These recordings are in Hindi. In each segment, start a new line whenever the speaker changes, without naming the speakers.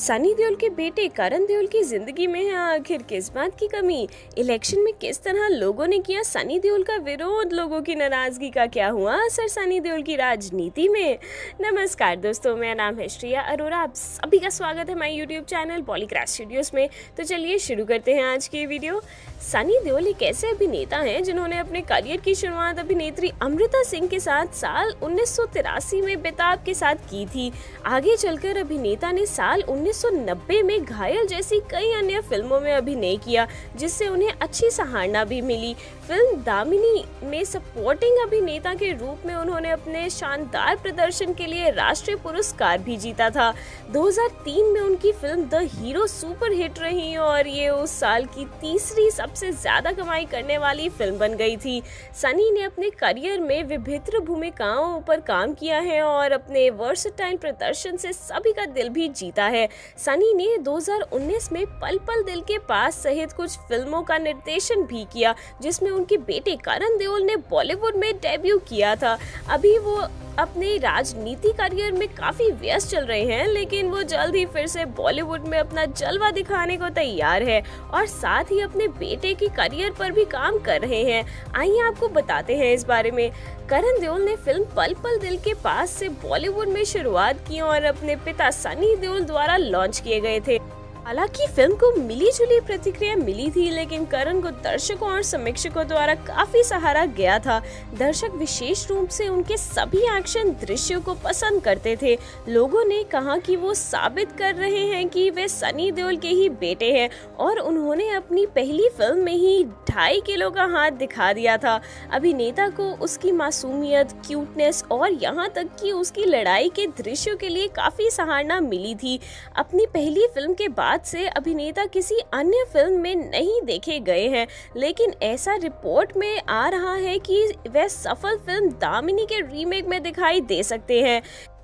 सनी देओल के बेटे करण देओल की जिंदगी में है आखिर किस बात की कमी। इलेक्शन में किस तरह लोगों ने किया सनी देओल का विरोध, लोगों की नाराजगी का क्या हुआ असर सनी देओल की राजनीति में। नमस्कार दोस्तों, मेरा नाम है श्रेया अरोरा। आप सभी का स्वागत है हमारे यूट्यूब चैनल पॉलीक्राफ्ट स्टूडियोज में। तो चलिए शुरू करते हैं आज की वीडियो। सनी देओल एक ऐसे अभिनेता हैं जिन्होंने अपने करियर की शुरुआत अभिनेत्री अमृता सिंह के साथ साल 1983 में बेताब के साथ की थी। आगे चलकर अभिनेता ने साल 1990 में घायल जैसी कई अन्य फिल्मों में अभिनय किया, जिससे उन्हें अच्छी सराहना भी मिली। फिल्म दामिनी में सपोर्टिंग अभिनेता के रूप में उन्होंने अपने शानदार प्रदर्शन के लिए राष्ट्रीय पुरस्कार भी जीता था। 2003 में उनकी film the hero super hit रही और ये उस साल की तीसरी सबसे ज्यादा कमाई करने वाली फिल्म बन गई थी। सनी ने अपने करियर में विभिन्न भूमिकाओं पर काम किया है और अपने वर्सटाइल प्रदर्शन से सभी का दिल भी जीता है। सनी ने 2019 में पल पल दिल के पास सहित कुछ फिल्मों का निर्देशन भी किया, जिसमें उनके बेटे करण देओल ने बॉलीवुड में डेब्यू किया था। अभी वो अपने राजनीति करियर में काफी व्यस्त चल रहे हैं, लेकिन वो जल्द ही फिर से बॉलीवुड में अपना जलवा दिखाने को तैयार है और साथ ही अपने बेटे की करियर पर भी काम कर रहे हैं। आइए आपको बताते हैं इस बारे में। करण देओल ने फिल्म पल पल दिल के पास से बॉलीवुड में शुरुआत की और अपने पिता सनी देओल द्वारा लॉन्च किए गए थे। हालांकि फिल्म को मिली जुली प्रतिक्रिया मिली थी, लेकिन करण को दर्शकों और समीक्षकों द्वारा काफी सराहा गया था। दर्शक विशेष रूप से उनके सभी एक्शन दृश्यों को पसंद करते थे। लोगों ने कहा कि वो साबित कर रहे हैं कि वे सनी देओल के ही बेटे हैं और उन्होंने अपनी पहली फिल्म में ही 2.5 किलो का हाथ दिखा दिया था। अभिनेता को उसकी मासूमियत, क्यूटनेस और यहाँ तक कि उसकी लड़ाई के दृश्यों के लिए काफी सराहना मिली थी। अपनी पहली फिल्म के बाद से अभिनेता किसी अन्य फिल्म में नहीं देखे गए हैं, लेकिन ऐसा रिपोर्ट में आ रहा है कि वह सफल फिल्म दामिनी के रीमेक में दिखाई दे सकते हैं।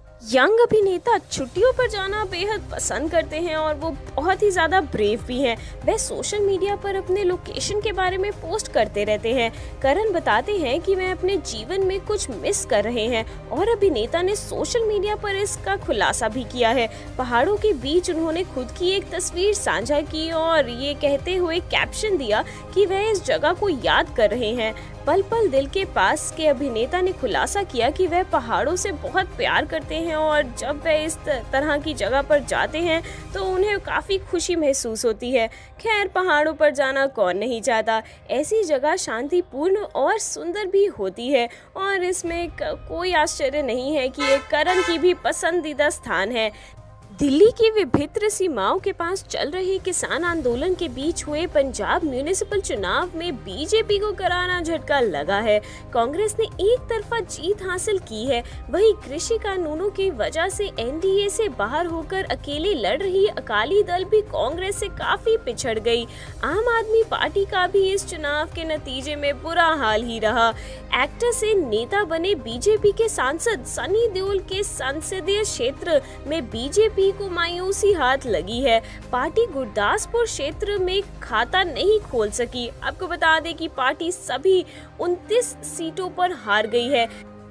यंग अभिनेता छुट्टियों पर जाना बेहद पसंद करते हैं और वो बहुत ही ज़्यादा ब्रेव भी हैं। वह सोशल मीडिया पर अपने लोकेशन के बारे में पोस्ट करते रहते हैं। करण बताते हैं कि वह अपने जीवन में कुछ मिस कर रहे हैं और अभिनेता ने सोशल मीडिया पर इसका खुलासा भी किया है। पहाड़ों के बीच उन्होंने खुद की एक तस्वीर साझा की और ये कहते हुए कैप्शन दिया कि वह इस जगह को याद कर रहे हैं। पल पल दिल के पास के अभिनेता ने खुलासा किया कि वह पहाड़ों से बहुत प्यार करते हैं और जब वह इस तरह की जगह पर जाते हैं तो उन्हें काफ़ी खुशी महसूस होती है। खैर, पहाड़ों पर जाना कौन नहीं चाहता। ऐसी जगह शांतिपूर्ण और सुंदर भी होती है और इसमें कोई आश्चर्य नहीं है कि ये करण की भी पसंदीदा स्थान है। दिल्ली की विभिन्न सीमाओं के पास चल रहे किसान आंदोलन के बीच हुए पंजाब म्यूनिसिपल चुनाव में बीजेपी को करारा झटका लगा है। कांग्रेस ने एक तरफा जीत हासिल की है, वहीं कृषि कानूनों की वजह से एनडीए से बाहर होकर अकेले लड़ रही अकाली दल भी कांग्रेस से काफी पिछड़ गई। आम आदमी पार्टी का भी इस चुनाव के नतीजे में बुरा हाल ही रहा। एक्टर से नेता बने बीजेपी के सांसद सनी देओल के संसदीय क्षेत्र में बीजेपी को मायूसी हाथ लगी है। पार्टी गुरदासपुर क्षेत्र में खाता नहीं खोल सकी। आपको बता दें कि पार्टी सभी 29 सीटों पर हार गई है।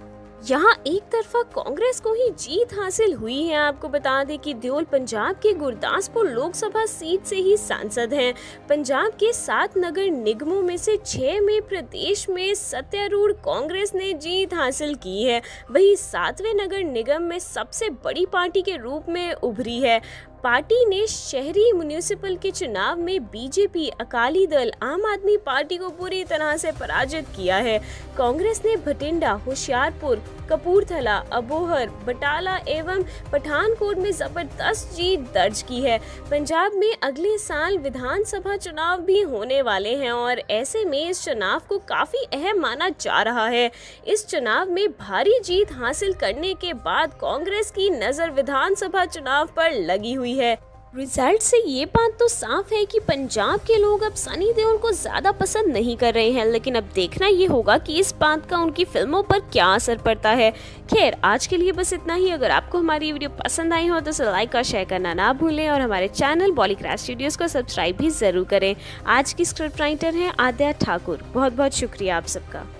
यहाँ एक तरफा कांग्रेस को ही जीत हासिल हुई है। आपको बता दें कि देओल पंजाब के गुरदासपुर लोकसभा सीट से ही सांसद हैं। पंजाब के 7 नगर निगमों में से 6 में प्रदेश में सत्तारूढ़ कांग्रेस ने जीत हासिल की है। वहीं 7वें नगर निगम में सबसे बड़ी पार्टी के रूप में उभरी है। पार्टी ने शहरी म्यूनिसिपल के चुनाव में बीजेपी, अकाली दल, आम आदमी पार्टी को पूरी तरह से पराजित किया है। कांग्रेस ने भटिंडा, होशियारपुर, कपूरथला, अबोहर, बटाला एवं पठानकोट में जबरदस्त जीत दर्ज की है। पंजाब में अगले साल विधानसभा चुनाव भी होने वाले हैं और ऐसे में इस चुनाव को काफी अहम माना जा रहा है। इस चुनाव में भारी जीत हासिल करने के बाद कांग्रेस की नजर विधानसभा चुनाव पर लगी हुई है। रिजल्ट से ये बात तो साफ है कि पंजाब के लोग अब सनी देओल को ज़्यादा पसंद नहीं कर रहे हैं, लेकिन अब देखना ये होगा कि इस बात का उनकी फिल्मों पर क्या असर पड़ता है। खैर, आज के लिए बस इतना ही। अगर आपको हमारी वीडियो पसंद आई हो तो इसे लाइक और शेयर करना ना भूलें और हमारे चैनल पॉलीक्राफ्ट स्टूडियोज को सब्सक्राइब भी ज़रूर करें। आज की स्क्रिप्ट राइटर हैं आद्या ठाकुर। बहुत बहुत शुक्रिया आप सबका।